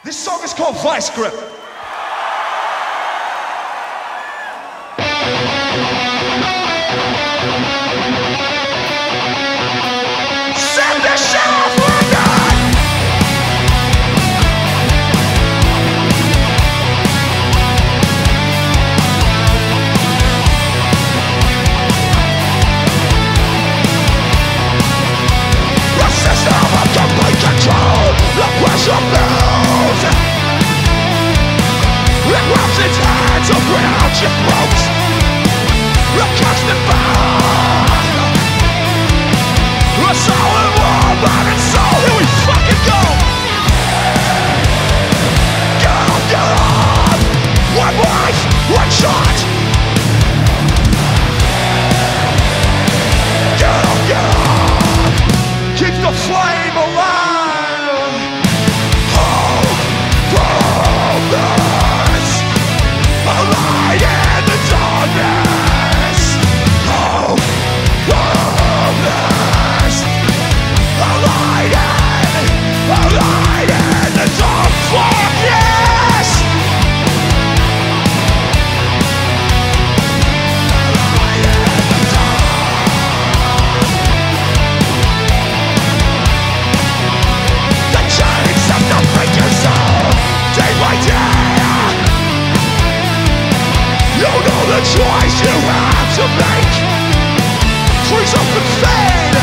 This song is called Vice Grip. Set this shit off, London! The system of complete control, the pressure builds. It wraps its hands around your throat. The constant battle, a solid wall, body and soul. Here we fucking go. Get up, one life, one shot. Get up, keep the flame alive. Hope for this, a light in the darkness. Hope for this, a light in the dark. Fuck yes! A light in the dark. The chains of the breaking soul, day by day. You know the choice you have to make. Freeze up and fade.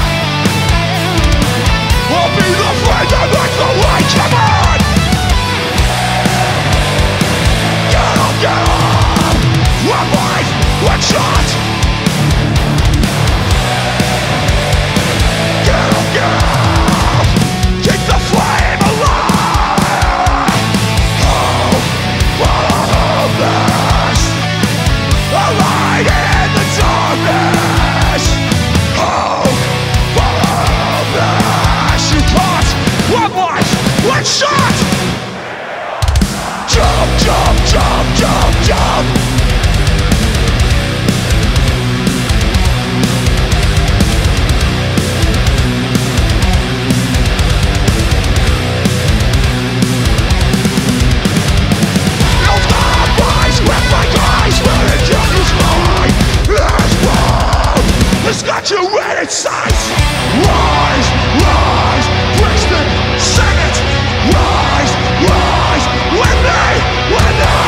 I'll be the friend that makes the light. Come on! Get up! One life, one shot. Get up! Keep the flame alive. Hope for this, a light in the darkness. Hope for this. You caught one life, one shot. Jump, jump, jump, jump, jump. No compromise with my eyes, but it just mine. It's wrong. It's got you in its sights. Rise, rise, Brixton, sing it. Rise, rise, with me, with me.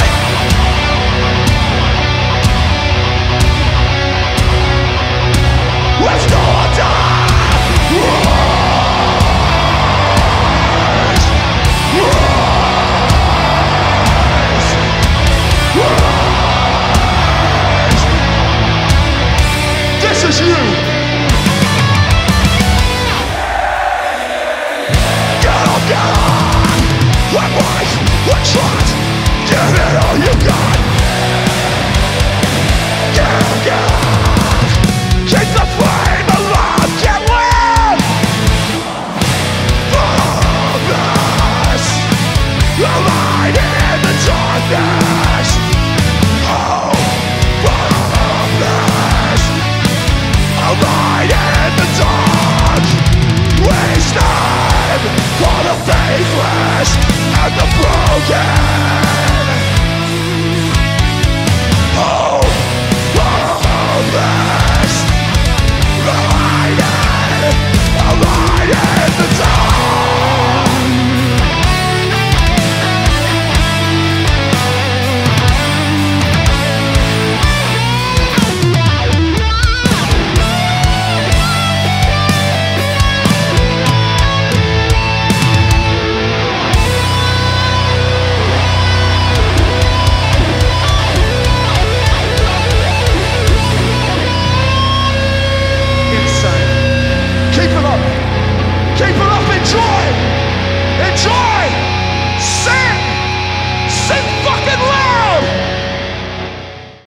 Let's go on down. Rise, rise, rise. This is you. Get on, one life, one shot. Give it all you got. Get up, keep the flame alive. Get live. For this, a light in the darkness. Hope for this, a light in the dark. We stand for the faithless and the broken.